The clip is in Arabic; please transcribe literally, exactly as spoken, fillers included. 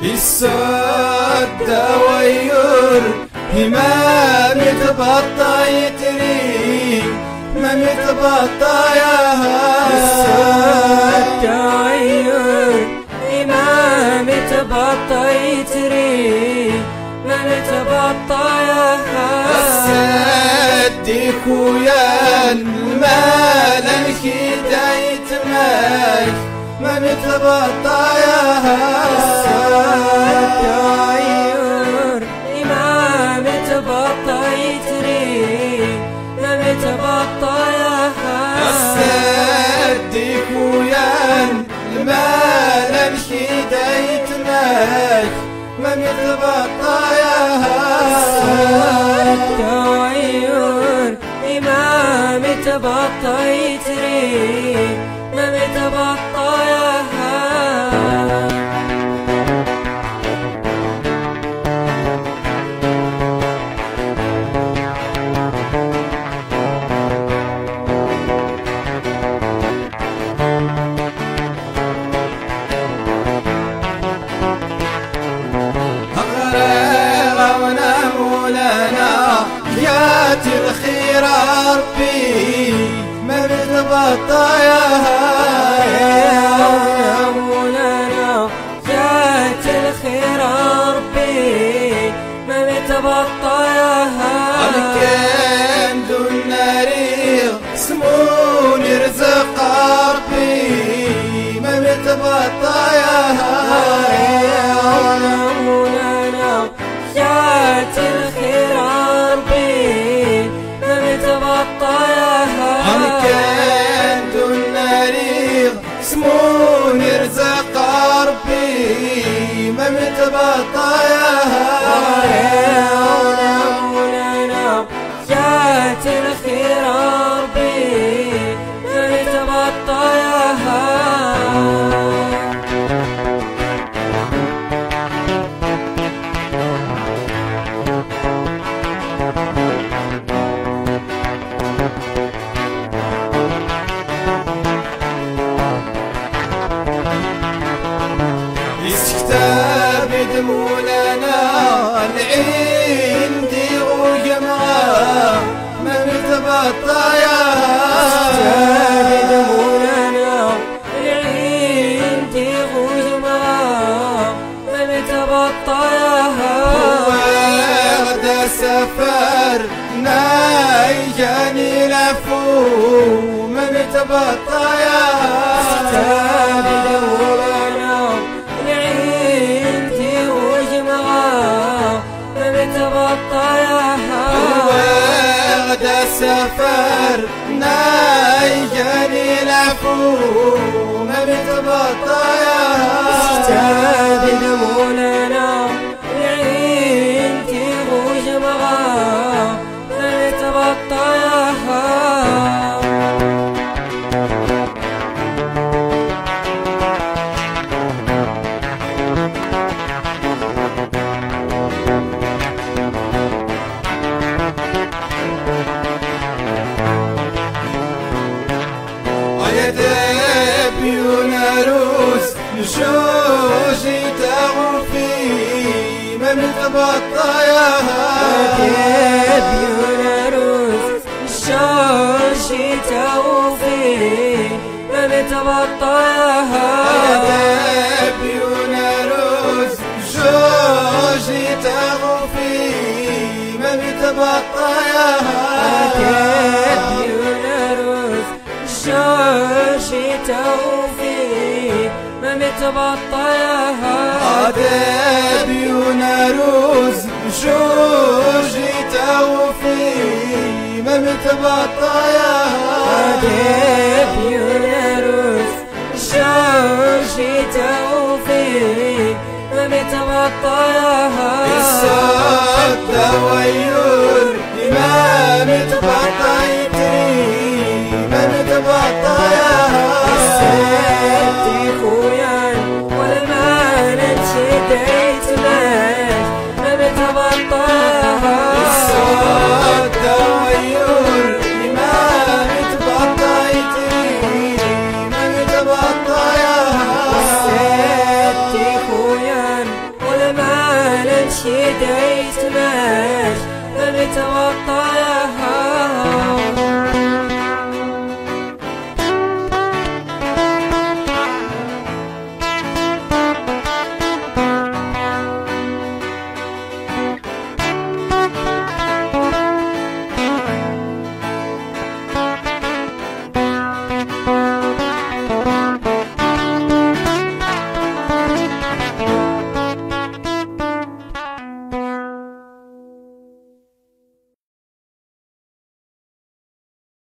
السد ويور ما متبطى يتري ما متبطى يا السد ويور ما متبطى يتري ما متبطى يا السد خويا المال الهداية ماي ما متبطى يا السد ويور ما متبطى يتري ما متبطى يا السد خويا المال الهداية ماي ما متبطى يا السد ويور ما متبطى يتري ما متبطى يا الخير ربي ما متبطى يا مولانا جات الخير ربي ما متبطى يا كان دون ناري سمون يرزق ربي ما متبطى يا مولانا جات الخير ربي ما متبطى يا كان دون ناري سمون يرزق ربي ما متبطى يا مولانا جات الخير ربي ما متبطى يا كتاب دمولانا العين دي وجمعة ما متبطى يا كتاب دمولانا العين دي وجمعة ما متبطى يا غدا سفر نايجاني لفو ما متبطى يا كتاب دمولانا العين دي وجمعة ما متبطى يا غدا سفر نايجاني لفو ما متبطى يا كتاب دمولانا العين دي وجمعة ما متبطى يا بيوناروس نشوشي تغفي ما متبطى يا بيوناروس نشوشي تغفي ما متبطى يا بيوناروس نشوشي تغفي ما متبطى يا بيوناروس نشوشي توفي ما متبطى يا بيوناروس نشوشي توفي ما متبطى يا بيوناروس نشوشي توفي ما متبطى يا السد ويور ما متبطى يتري ما متبطى يا السد خويا والمان انشديت ماش ما متبطى السد ويور ما متبطى يتري ما متبطى يا السد خويا شديت ماش ما بتوطى